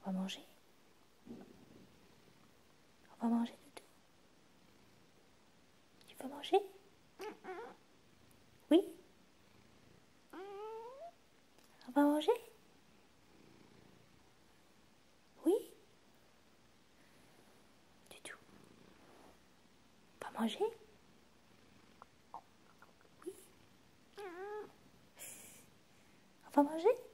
On va manger. On va manger, Doudou. Tu veux manger? Oui? On va manger? Oui? Doudou. On va manger? Oui? On va manger?